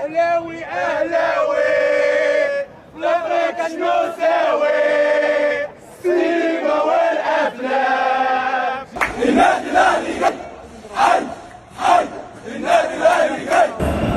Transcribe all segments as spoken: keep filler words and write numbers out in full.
اهلاوي اهلاوي لفريق النساوي السينما والافلام. النادي الاهلي جاي حي حي النادي الاهلي جاي.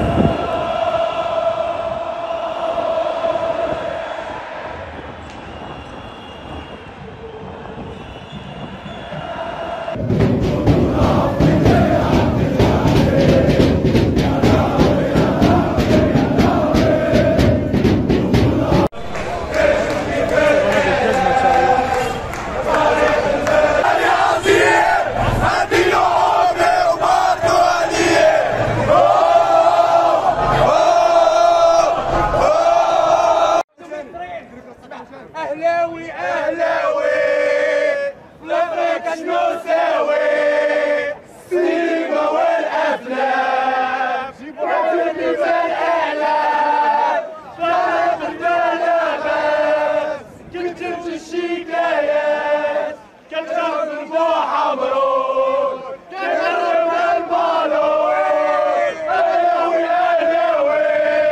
اهلاوي اهلاوي لفريق النساوي السينما والافلام. وعدتني في الاعلام شرف المنافس كتبت الشكايات كتبت البوحه مبروك كتبت البالون. اهلاوي اهلاوي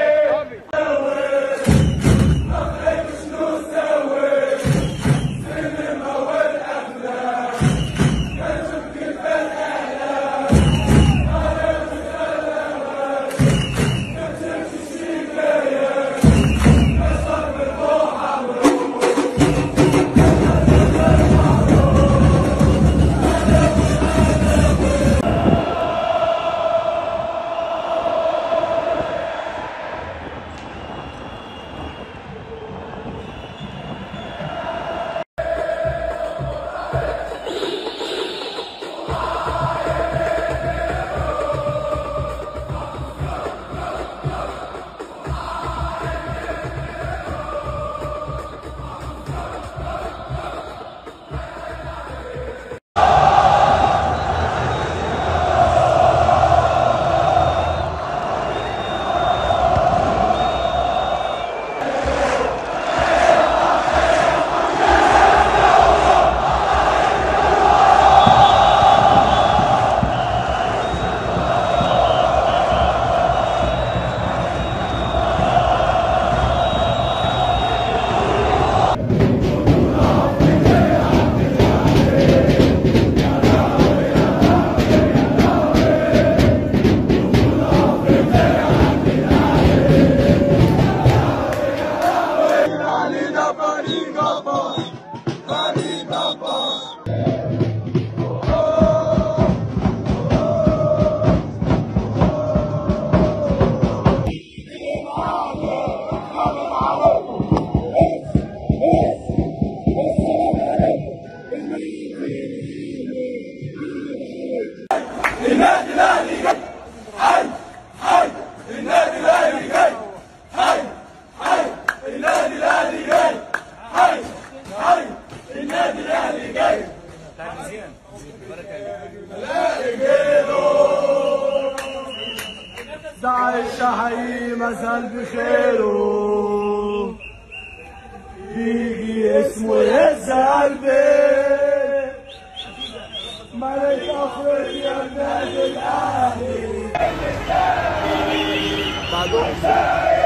النادي الاهلي جاي حي حي النادي الاهلي جاي حي حي النادي الاهلي جاي حي حي النادي الاهلي جاي. الاهلي جايله دع الشحي مثل بخيره بيجي اسمه يهز قلبي ملك افريقيا النادي الاهلي.